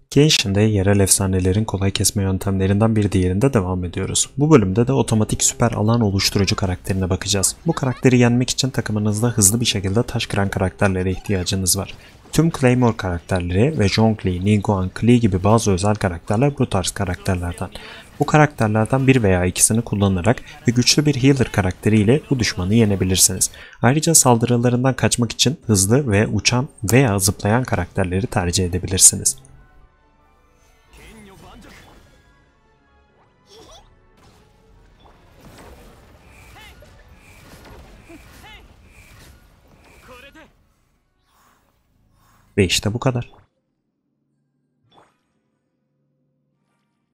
Genshin'de yerel efsanelerin kolay kesme yöntemlerinden bir diğerinde devam ediyoruz. Bu bölümde de otomatik süper alan oluşturucu karakterine bakacağız. Bu karakteri yenmek için takımınızda hızlı bir şekilde taş kıran karakterlere ihtiyacınız var. Tüm Claymore karakterleri ve Zhongli, Niguang, Klee gibi bazı özel karakterler bu tarz karakterlerden. Bu karakterlerden bir veya ikisini kullanarak ve güçlü bir healer karakteriyle bu düşmanı yenebilirsiniz. Ayrıca saldırılarından kaçmak için hızlı ve uçan veya zıplayan karakterleri tercih edebilirsiniz. Ve işte bu kadar.